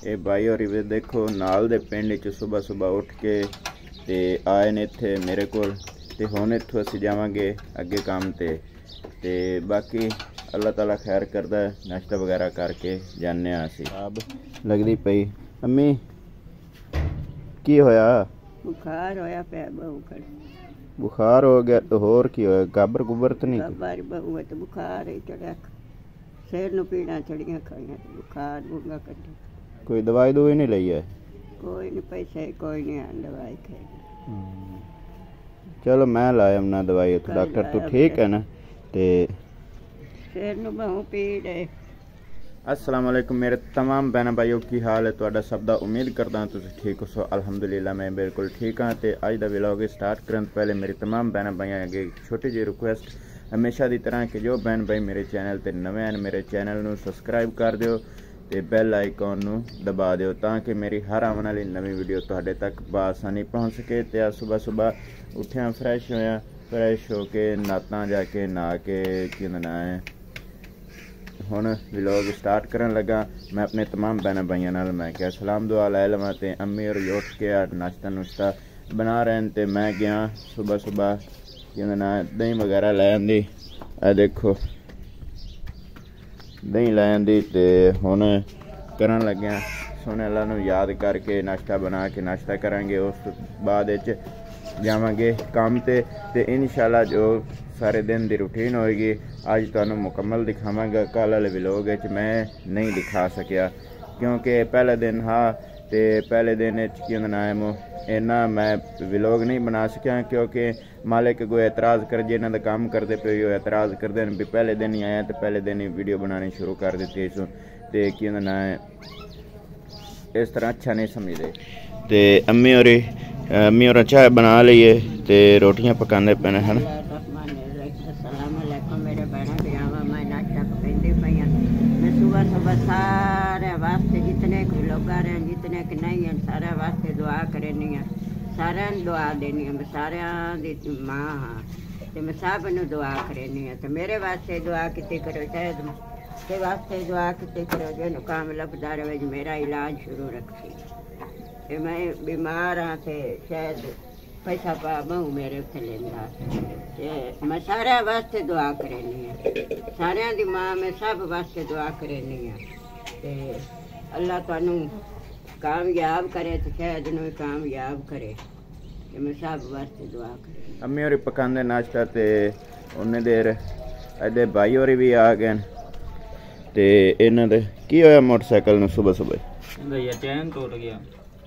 ये भाई और देखो नाल दे पिंड च सुबह सुबह उठ के ते आए ने इत्थे मेरे कोल ते हुण इत्थों असीं जावांगे अगे काम ते बाकी अल्लाह ताला खैर करदा है। नाश्ता वगैरह करके जाने असीं। अब लगदी पई अम्मी की होया? बुखार होया पे बहु कर बुखार हो गया तो होर की होया? गाबर गुबर तो नहीं? गाबर बहु तो बुखार है चढ़ा सिर नूं पीड़ा चढ़ियां खाइयां तो बुखार बुंगा कटे। कोई दवाई दुई नहीं लई है? कोई नहीं पैसे कोई नहीं दवाई खाई। चलो मैं लाया ना दवाई तो डॉक्टर तू ठीक है ना? ते सिर नूं बहु पीड़ है। अस्सलाम वालेकुम मेरे तमाम बहन भाइयों की हाल है तुहाडा सब दा। उम्मीद करदा हां तुसीं ठीक हो। सो अल्हम्दुलिल्लाह मैं बिल्कुल ठीक हाँ। तो अज दा व्लॉग स्टार्ट करन तो पहले मेरी तमाम बहन भाइयों अगे छोटी जी रिक्वेस्ट हमेशा की तरह कि जो बहन भाई मेरे चैनल ते नवे हैं मेरे चैनल नूं सबसक्राइब कर दिओ ते बैल आइकॉन नूं दबा दिओ ताकि मेरी हर आने वाली नवी वीडियो तुहाडे तक बआसानी पहुँच सके। तो सुबह सुबह उठिया फ्रैश होया, फ्रैश होके नाता जाके नहा के की ना है हुण व्लॉग स्टार्ट करन लगा। मैं अपने तमाम बहन भाइयों नाल मैं क्या सलाम दुआ लै लवां ते अम्मी और उठ के नाश्ता नुश्ता बना रहे हैं। तो मैं गया सुबह सुबह कि ना दही वगैरह लै आंदी। ए देखो दही लै आंदी ते हुण करन लग्या सोने अल्लाह नूं याद करके नाश्ता बना के नाश्ता करांगे। उस बाद जावांगे काम ते इंशाल्लाह जो सारे दिन की रूटीन होएगी अज तुहानूं मुकम्मल दिखावांगा। कल वाले व्लॉग मैं नहीं दिखा सकिया क्योंकि पहले दिन हा ते पहले दिन की नाम इन्ना मैं व्लॉग नहीं बना सकिया क्योंकि मालिक कोई एतराज़ कर जिन्हों का काम करते पे एतराज़ करते हैं भी पहले दिन ही आया तो पहले दिन ही वीडियो बनानी शुरू कर दी इस तो की ना इस तरह अच्छा नहीं समझते। तो अम्मी और चाय बना लीए तो रोटियां पकाने पैने हैं। मेरे बहन भरावा मैं नाश्ता पकाती पई मैं सुबह सुबह सारे वास्ते जितने लोग आ रहे हैं जितने कि नहीं हैं सारे वास्ते दुआ करनी है। सारे दुआ देनी है। मैं सारे दी माँ हाँ तो मैं सब नूं दुआ करनी है। तो मेरे वास्ते दुआ की करो शायद के वास्ते दुआ की करो जो काम लभदा रहे मेरा इलाज शुरू रखी। मैं बीमार हाँ तो शायद पैसा पा बहु मेरे उत्थे लेंदा। मैं सारे वास्ते दुआ करनी है। सारिया दी माँ मैं सब वास्ते दुआ करनी है। ते अल्लाह तुहानू कामयाब करे तो शायद नूं कामयाब करे। ते मैं सब वास्ते दुआ करे। अम्मी होरी पकांदे नाश्ता ते उन्नी देर अदे भाई होरी भी आ गए ते इन्हां दे की होया मोटरसाइकिल नूं सुबह सुबह भैया चैन टूट गया।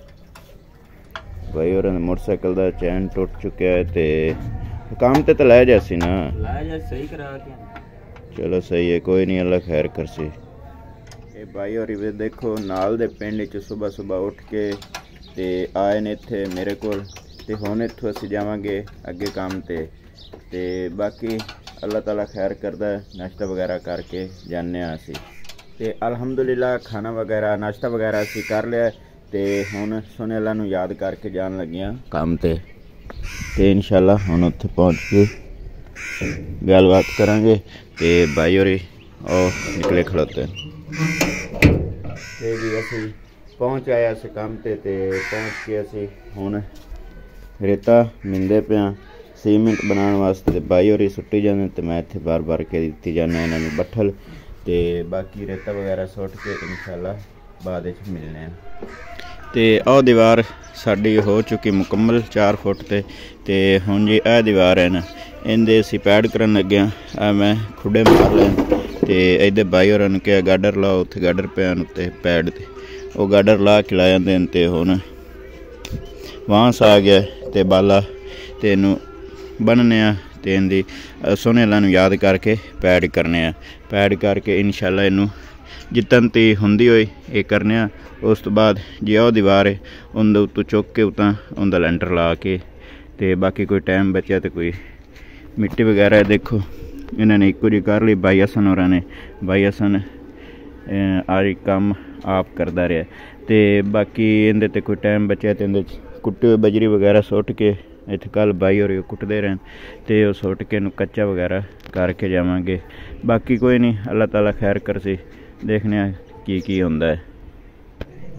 भाई और मोटरसाइकिल का चैन टुट चुका है तो काम तो लै जासी ना सही करा के। चलो सही है कोई नहीं अल्लाह खैर कर सी। ये भाई और देखो नाल दे पिंड च सुबह सुबह उठ के ते आए ने इत्थे मेरे कोल ते हुण इत्थों असीं जावांगे अगे काम ते बाकी अल्लाह ताला खैर करदा है। नाश्ता वगैरह करके जाने असीं ते अल्हम्दुलिल्लाह खाना वगैरह नाश्ता वगैरह असीं कर लिया ते हुण सोने अल्लाह नूं याद करके जान लगियां काम ते इंशाल्लाह हुण उत्थे पहुँच के गलबात करांगे। ते भाई होरी निकले खड़ोते ते जी असीं पहुँच आए अस काम ते पहुँच के असीं हुण रेता मिलदे पिया सीमेंट बनाने वास्ते। ते भाई होरी सुट्टी जाने ते मैं इत्थे बार बार के दित्ती जाना इन्हां नूं बट्ठल ते बाकी रेता वगैरह सुट के इंशाल्लाह बाद विच मिलने हैं। तो आह दीवार साड़ी हो चुकी मुकम्मल 4 फुट ते हुण जी यह दीवार है ना इनके असीं पैड करन लगे आ मैं खुडे मार लें तो इधर भाई होरां नूं कहा गाडर लाओ उत्थे गाडर पैन उत्ते पैड ते वो गाडर ला के लाया देन ते हुण वांस आ गया ते बाला ते इनूं बनने ते इनदी सोने अल्लाह नूं याद करके पैड करने पैड करके इंशाल्लाह इनूं जितन ती हुंदी होई ये करने उस तो बाद जी आओ दीवार है उनके उत्तों चुक के उतना उनका लैंटर ला के ते बाकी कोई टाइम बचा तो कोई मिट्टी वगैरह देखो इन्होंने एको जी कर ली। भाई हसन होरां ने भाई हसन आरी काम आप करता रहा तो बाकी इहदे ते कोई टाइम बचा तो इहदे कुट्टी हुई बजरी वगैरह सुट के इत्थे कल भाई होर कुटते रहन तो वह सुट के कच्चा वगैरह करके जावांगे। बाकी कोई नहीं अल्लाह ताला खैर कर सी देखने की होंदा है।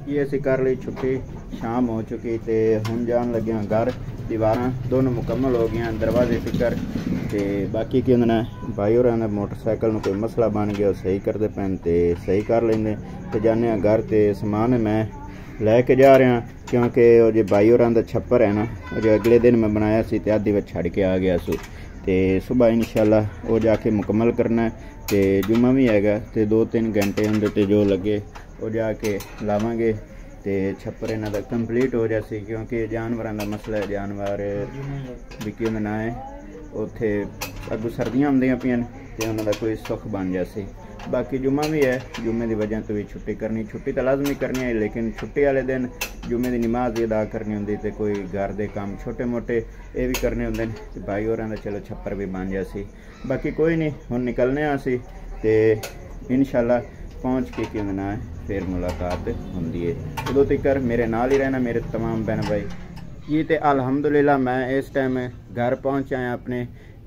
ये असी कर ली छुट्टी, शाम हो चुकी तो हुण जान लगे घर। दीवारां दोनों मुकम्मल हो गई, दरवाजे फिकर ते बाकी की होंदा भाई होरां दा मोटरसाइकिल में कोई मसला बन गया, सही करते पैन तो सही कर लेंदे ते जाने घर। तो समान मैं लैके जा रहा क्योंकि वो जो भाई होरां दा छप्पर है ना, जो अगले दिन मैं बनाया सी ते आधी छड़ के आ गया सू। तो सुबह इंशाल्लाह वो जाके मुकम्मल करना है। तो जुम्मा भी हैगा तो 2-3 घंटे उनके ते जो लगे वो जाके लावांगे तो छप्पर इन्हां दा कंप्लीट हो जासी। क्योंकि जानवरों का मसला है, जानवर विकी ना है उत्थे अगू सर्दियां आउंदियां पियां ते उन्हां दा कोई सुख बन जासी। बाकी जुम्मा भी है, जुम्मे की वजह तो भी छुट्टी करनी, छुट्टी तो लाजमी करनी है, लेकिन छुट्टी वाले दिन जुम्मे की नमाज भी अदा करनी होंदी ते कोई घर के काम छोटे मोटे ये भी करने होंदे ने। ते भाई होरां दा चलो छप्पर भी बन जासी। बाकी कोई नहीं, हुण निकलने असी ते इंशाल्लाह पहुँच के की होना है, फिर मुलाकात होंदी है। उदों तक मेरे नाल ही रहना मेरे तमाम बहन भाई जी। तो अल्हम्दुलिल्लाह मैं इस टाइम घर पहुँच आया अपने।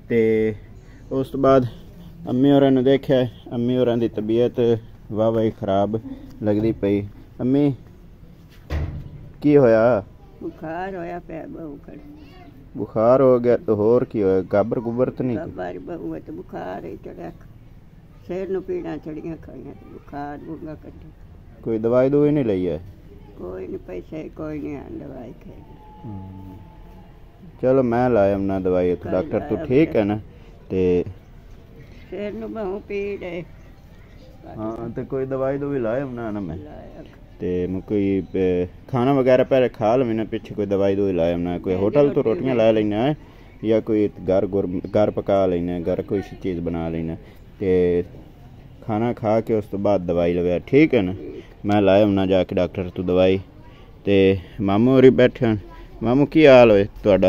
तो उस तो बाद अम्मी होरां ने देखा, अम्मी होरां दी तबीयत वाह ही खराब लगती पई। अम्मी की होया? बुखार होया पे बहु कर। बुखार हो गया तो होर की होया? गाबर गुबर तो नहीं? गाबर बहु है तो बुखार ही चढ़ा, सिर नूं पीड़ां चढ़ियां खाइयां तो बुखार बुंगा कड्ढे। कोई दवाई दुई नहीं लई है? कोई नहीं, पैसे कोई नहीं, दवाई खाई। चलो मैं लाया ना दवाई तो डॉक्टर तो ठीक है ना? ते सिर नूं बहु पीड़ है। हाँ तो कोई दवाई दुई लाया ना मैं ते कोई खाना वगैरह पहले खा लवी ना, पीछे कोई दवाई दुई लाया ना। कोई होटल तो रोटियां ला लेना है या कोई घर पका लेना, घर कोई चीज़ बना लेना। ते खाना खा के उस तो बाद दवाई लगा, ठीक है ना? मैं लाया ना जाके डॉक्टर तो दवाई। ते मामू होरी बैठे हैं। मामू की हाल होए तुहाडा?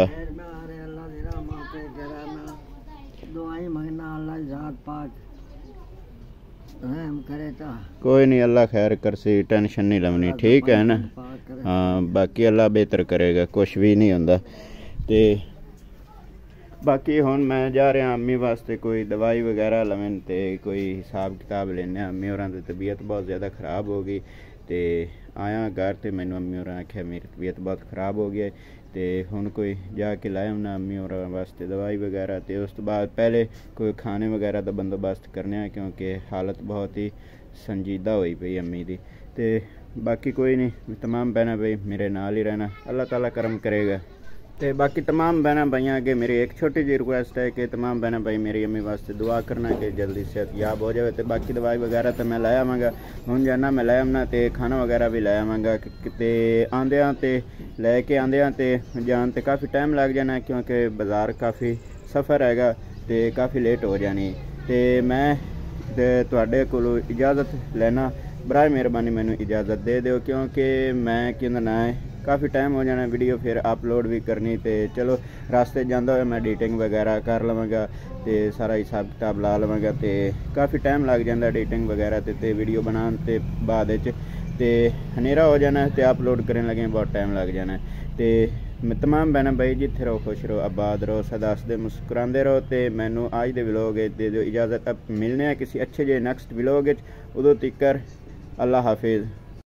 कोई नहीं, अल्लाह खैर करसी, टेंशन नहीं लवनी, ठीक है ना? हाँ बाकी अल्लाह बेहतर करेगा, कुछ भी नहीं होंदा। ते बाकी हुण मैं जा रहा अम्मी वास्ते कोई दवाई वगैरह लवें ते कोई हिसाब किताब लेने। अम्मी होरां दी तबीयत बहुत ज़्यादा ख़राब हो गई ते आया घर तो मैनू अम्मी होरां आख्या मेरी तबीयत बहुत ख़राब हो गई तो हुण कोई जाके लाया ना अम्मी होरां वास्ते दवाई वगैरह। तो उस तो बाद पहले कोई खाने वगैरह का बंदोबस्त करने, क्योंकि हालत बहुत ही संजीदा हुई पई अम्मी दी। तो बाकी कोई नहीं, तमाम बहना भाई मेरे नाल ही रहना, अल्लाह ताला करम करेगा। तो बाकी तमाम बहना भाइयों अगे मेरी एक छोटी जी रिक्वेस्ट है कि तमाम बहना भाई मेरी अम्मी वास्ते दुआ करना कि जल्दी सेहत याब हो जाए। तो बाकी दवाई वगैरह तो मैं लाया आवांगा, हुण जाना मैं लै आना तो खाना वगैरह भी लै आवांगा। तो आंदियां तो लैके आंदियां तो जान तो काफ़ी टाइम लग जाना, क्योंकि बाज़ार काफ़ी सफ़र हैगा तो काफ़ी लेट हो जानी। तो मैं तुहाडे कोलों इजाज़त लेना, बराए मेहरबानी मैनू इजाज़त दे दो, क्योंकि मैं कहना ना है काफ़ी टाइम हो जाना वीडियो फिर अपलोड भी करनी। तो चलो रास्ते जांदा होया मैं एडिटिंग वगैरह कर लवांगा तो सारा हिसाब किताब ला लवांगा। तो काफ़ी टाइम लग जाता एडिटिंग वगैरह ते वीडियो बनाने ते बाद तो हनेरा हो जाना तो अपलोड करने लगे बहुत टाइम लग जाना। तो तमाम बहना भाई जिथे रहो खुश रहो, आबाद रहो, सदा हसदे मुस्कुराते रहो। तो मैनू अज दे व्लॉग दे दो इजाज़त, अब मिलने किसी अच्छे जे नैक्सट व्लॉग। उदों तक अल्लाह हाफिज़।